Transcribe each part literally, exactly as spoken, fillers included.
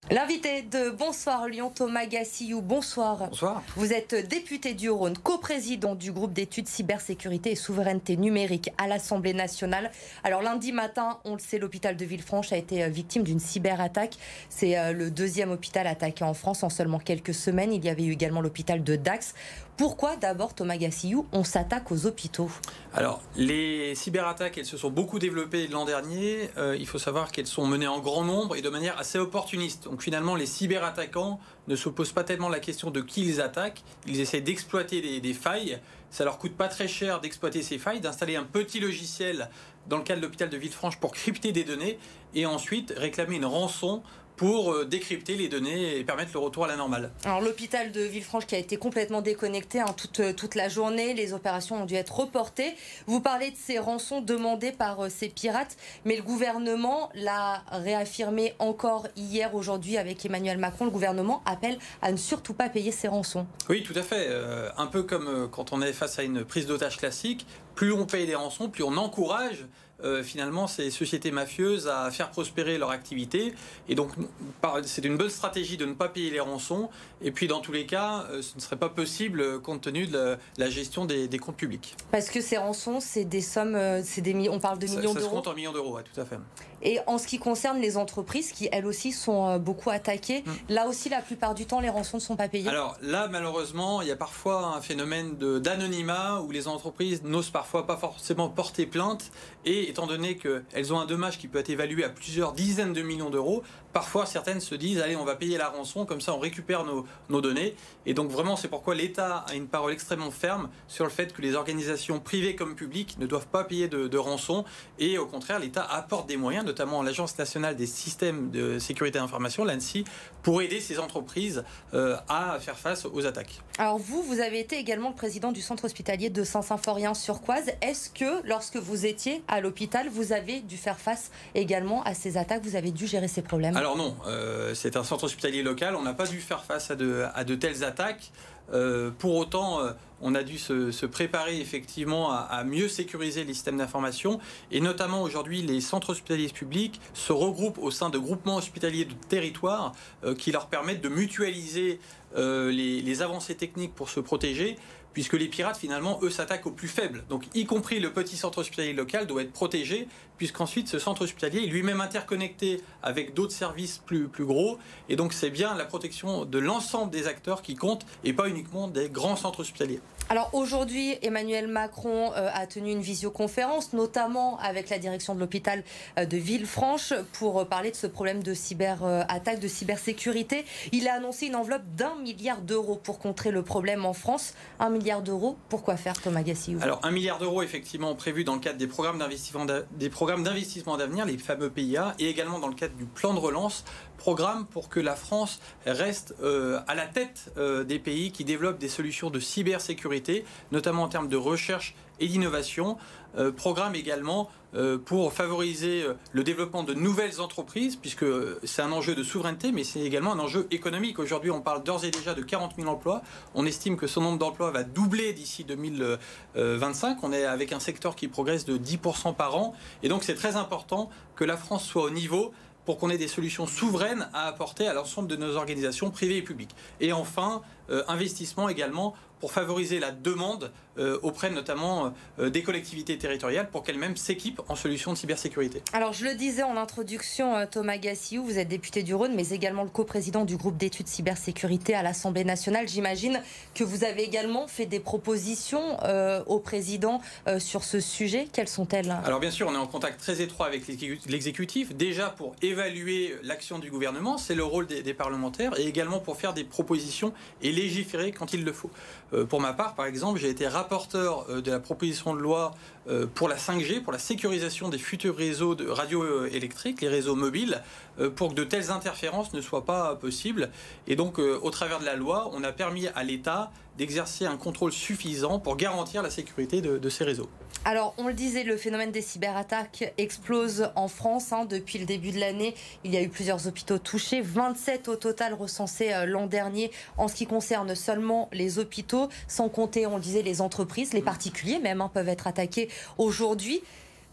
L'invité de Bonsoir Lyon, Thomas Gassillou, bonsoir. Bonsoir. Vous êtes député du Rhône, coprésident du groupe d'études cybersécurité et souveraineté numérique à l'Assemblée nationale. Alors lundi matin, on le sait, l'hôpital de Villefranche a été victime d'une cyberattaque. C'est le deuxième hôpital attaqué en France en seulement quelques semaines. Il y avait eu également l'hôpital de Dax. Pourquoi d'abord, Thomas Gassillou, on s'attaque aux hôpitaux? Alors, les cyberattaques, elles se sont beaucoup développées l'an dernier. Euh, il faut savoir qu'elles sont menées en grand nombre et de manière assez opportuniste. Donc finalement, les cyberattaquants ne se posent pas tellement la question de qui ils attaquent. Ils essaient d'exploiter des, des failles. Ça leur coûte pas très cher d'exploiter ces failles, d'installer un petit logiciel dans le cas de l'hôpital de Villefranche pour crypter des données et ensuite réclamer une rançon pour décrypter les données et permettre le retour à la normale. Alors l'hôpital de Villefranche qui a été complètement déconnecté hein, toute, toute la journée, les opérations ont dû être reportées. Vous parlez de ces rançons demandées par euh, ces pirates, mais le gouvernement l'a réaffirmé encore hier, aujourd'hui avec Emmanuel Macron. Le gouvernement appelle à ne surtout pas payer ces rançons. Oui, tout à fait. Euh, un peu comme euh, quand on est face à une prise d'otage classique, plus on paye des rançons, plus on encourage Euh, finalement ces sociétés mafieuses à faire prospérer leur activité. Et donc c'est une bonne stratégie de ne pas payer les rançons. Et puis dans tous les cas, euh, ce ne serait pas possible compte tenu de la, la gestion des, des comptes publics. Parce que ces rançons, c'est des sommes, c'est des, on parle de millions d'euros. Ça se compte en millions d'euros, ouais, tout à fait. Et en ce qui concerne les entreprises qui, elles aussi, sont beaucoup attaquées, mmh. là aussi, la plupart du temps, les rançons ne sont pas payées. Alors là, malheureusement, il y a parfois un phénomène d'anonymat où les entreprises n'osent parfois pas forcément porter plainte. Et étant donné qu'elles ont un dommage qui peut être évalué à plusieurs dizaines de millions d'euros, parfois certaines se disent « allez, on va payer la rançon, comme ça on récupère nos, nos données ». Et donc vraiment, c'est pourquoi l'État a une parole extrêmement ferme sur le fait que les organisations privées comme publiques ne doivent pas payer de, de rançon. Et au contraire, l'État apporte des moyens, notamment l'Agence nationale des systèmes de sécurité d'information, l'ANSSI, pour aider ces entreprises euh, à faire face aux attaques. Alors vous, vous avez été également le président du centre hospitalier de Saint-Symphorien-sur-Coise. Est-ce que lorsque vous étiez à l'hôpital, vous avez dû faire face également à ces attaques? Vous avez dû gérer ces problèmes? Alors non, euh, c'est un centre hospitalier local. On n'a pas dû faire face à de, à de telles attaques. Euh, pour autant, euh, on a dû se, se préparer effectivement à, à mieux sécuriser les systèmes d'information. Et notamment aujourd'hui, les centres hospitaliers publics se regroupent au sein de groupements hospitaliers de territoire euh, qui leur permettent de mutualiser euh, les, les avancées techniques pour se protéger, puisque les pirates, finalement, eux, s'attaquent aux plus faibles. Donc, y compris le petit centre hospitalier local doit être protégé, puisqu'ensuite, ce centre hospitalier est lui-même interconnecté avec d'autres services plus, plus gros. Et donc, c'est bien la protection de l'ensemble des acteurs qui compte, et pas uniquement des grands centres hospitaliers. Alors aujourd'hui, Emmanuel Macron euh, a tenu une visioconférence, notamment avec la direction de l'hôpital euh, de Villefranche, pour euh, parler de ce problème de cyberattaque, de cybersécurité. Il a annoncé une enveloppe d'un milliard d'euros pour contrer le problème en France. Un milliard d'euros, pourquoi faire, Thomas Gassillou? Alors un milliard d'euros effectivement prévu dans le cadre des programmes d'investissement des programmes d'investissement d'avenir, les fameux P I A, et également dans le cadre du plan de relance, programme pour que la France reste euh, à la tête euh, des pays qui développent des solutions de cybersécurité, notamment en termes de recherche et d'innovation. Euh, programme également euh, pour favoriser euh, le développement de nouvelles entreprises, puisque euh, c'est un enjeu de souveraineté, mais c'est également un enjeu économique. Aujourd'hui, on parle d'ores et déjà de quarante mille emplois. On estime que son nombre d'emplois va doubler d'ici deux mille vingt-cinq. On est avec un secteur qui progresse de dix pour cent par an. Et donc, c'est très important que la France soit au niveau pour qu'on ait des solutions souveraines à apporter à l'ensemble de nos organisations privées et publiques. Et enfin, euh, investissement également pour favoriser la demande euh, auprès notamment euh, des collectivités territoriales pour qu'elles-mêmes s'équipent en solutions de cybersécurité. Alors je le disais en introduction, euh, Thomas Gassillou, vous êtes député du Rhône, mais également le coprésident du groupe d'études cybersécurité à l'Assemblée nationale. J'imagine que vous avez également fait des propositions euh, au président euh, sur ce sujet. Quelles sont-elles? Alors bien sûr, on est en contact très étroit avec l'exécutif, déjà pour évaluer l'action du gouvernement, c'est le rôle des, des parlementaires, et également pour faire des propositions et légiférer quand il le faut. Euh, pour ma part, par exemple, j'ai été rapporteur euh, de la proposition de loi euh, pour la cinq G, pour la sécurisation des futurs réseaux de radioélectriques, les réseaux mobiles, euh, pour que de telles interférences ne soient pas possibles. Et donc, euh, au travers de la loi, on a permis à l'État d'exercer un contrôle suffisant pour garantir la sécurité de, de ces réseaux. Alors, on le disait, le phénomène des cyberattaques explose en France. Hein. Depuis le début de l'année, il y a eu plusieurs hôpitaux touchés, vingt-sept au total recensés euh, l'an dernier en ce qui concerne seulement les hôpitaux, sans compter, on le disait, les entreprises, les particuliers même hein, peuvent être attaqués aujourd'hui.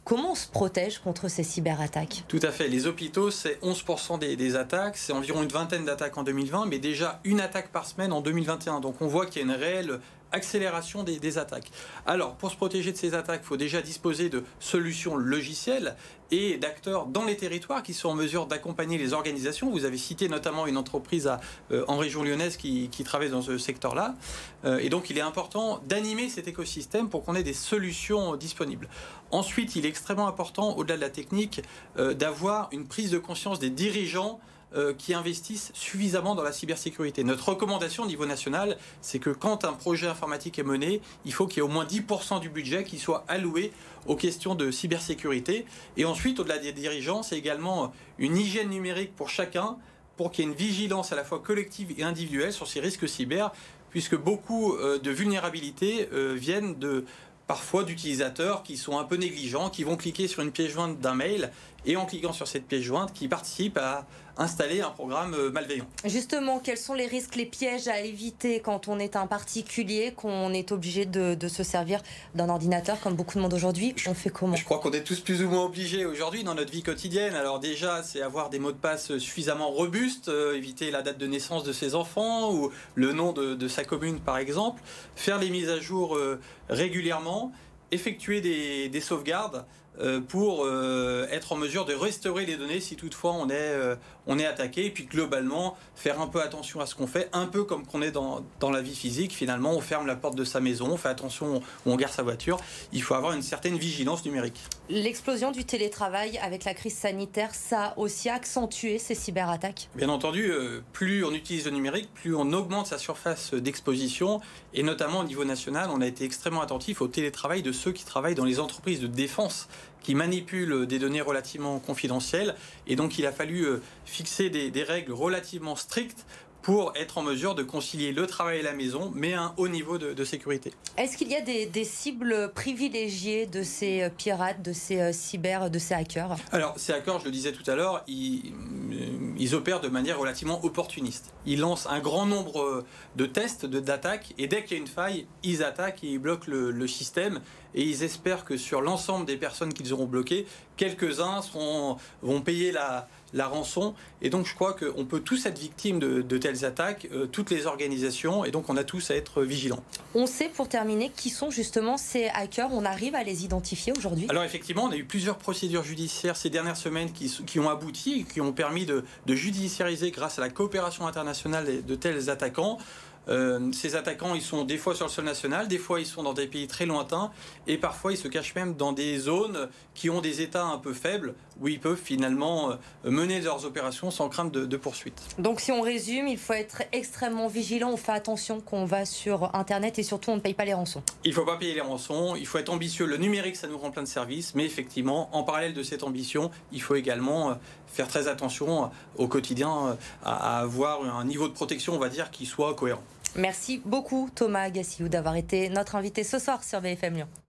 Comment on se protège contre ces cyberattaques? Tout à fait. Les hôpitaux, c'est onze pour cent des, des attaques. C'est environ une vingtaine d'attaques en deux mille vingt, mais déjà une attaque par semaine en deux mille vingt et un. Donc on voit qu'il y a une réelle accélération des, des attaques. Alors, pour se protéger de ces attaques, il faut déjà disposer de solutions logicielles et d'acteurs dans les territoires qui sont en mesure d'accompagner les organisations. Vous avez cité notamment une entreprise à, euh, en région lyonnaise qui, qui travaille dans ce secteur-là. Euh, et donc, il est important d'animer cet écosystème pour qu'on ait des solutions disponibles. Ensuite, il est extrêmement important, au-delà de la technique, euh, d'avoir une prise de conscience des dirigeants qui investissent suffisamment dans la cybersécurité. Notre recommandation au niveau national, c'est que quand un projet informatique est mené, il faut qu'il y ait au moins dix pour cent du budget qui soit alloué aux questions de cybersécurité. Et ensuite, au-delà des dirigeants, c'est également une hygiène numérique pour chacun, pour qu'il y ait une vigilance à la fois collective et individuelle sur ces risques cyber, puisque beaucoup de vulnérabilités viennent de... parfois d'utilisateurs qui sont un peu négligents, qui vont cliquer sur une pièce jointe d'un mail et en cliquant sur cette pièce jointe, qui participent à installer un programme malveillant. Justement, quels sont les risques, les pièges à éviter quand on est un particulier, qu'on est obligé de, de se servir d'un ordinateur comme beaucoup de monde aujourd'hui? On fait comment? Je crois qu'on est tous plus ou moins obligés aujourd'hui dans notre vie quotidienne. Alors déjà, c'est avoir des mots de passe suffisamment robustes, euh, éviter la date de naissance de ses enfants ou le nom de, de sa commune par exemple, faire les mises à jour euh, régulièrement, effectuer des, des sauvegardes euh, pour euh, être en mesure de restaurer les données si toutefois on est, euh, on est attaqué. Et puis globalement, faire un peu attention à ce qu'on fait, un peu comme qu'on est dans, dans la vie physique. Finalement, on ferme la porte de sa maison, on fait attention où on gare sa voiture. Il faut avoir une certaine vigilance numérique. L'explosion du télétravail avec la crise sanitaire, ça a aussi accentué ces cyberattaques? Bien entendu, euh, plus on utilise le numérique, plus on augmente sa surface d'exposition. Et notamment au niveau national, on a été extrêmement attentif au télétravail de ceux qui travaillent dans les entreprises de défense, qui manipulent des données relativement confidentielles. Et donc il a fallu euh, fixer des, des règles relativement strictes pour être en mesure de concilier le travail et la maison, mais un haut niveau de, de sécurité. Est-ce qu'il y a des, des cibles privilégiées de ces pirates, de ces cyber, de ces hackers? Alors, ces hackers, je le disais tout à l'heure, ils, ils opèrent de manière relativement opportuniste. Ils lancent un grand nombre de tests, de, d'attaques, et dès qu'il y a une faille, ils attaquent et ils bloquent le, le système. Et ils espèrent que sur l'ensemble des personnes qu'ils auront bloquées, quelques-uns seront, vont payer la, la rançon. Et donc je crois qu'on peut tous être victimes de, de telles attaques, euh, toutes les organisations, et donc on a tous à être vigilants. On sait, pour terminer, qui sont justement ces hackers? On arrive à les identifier aujourd'hui? Alors effectivement, on a eu plusieurs procédures judiciaires ces dernières semaines qui, qui ont abouti, qui ont permis de, de judiciariser grâce à la coopération internationale de tels attaquants. Euh, ces attaquants, ils sont des fois sur le sol national, des fois ils sont dans des pays très lointains, et parfois ils se cachent même dans des zones qui ont des États un peu faibles, où ils peuvent finalement euh, mener leurs opérations sans crainte de, de poursuite. Donc si on résume, il faut être extrêmement vigilant, on fait attention qu'on va sur Internet et surtout on ne paye pas les rançons. Il ne faut pas payer les rançons, il faut être ambitieux. Le numérique, ça nous rend plein de services, mais effectivement, en parallèle de cette ambition, il faut également euh, faire très attention au quotidien euh, à, à avoir un niveau de protection, on va dire, qui soit cohérent. Merci beaucoup Thomas Gassiou d'avoir été notre invité ce soir sur B F M Lyon.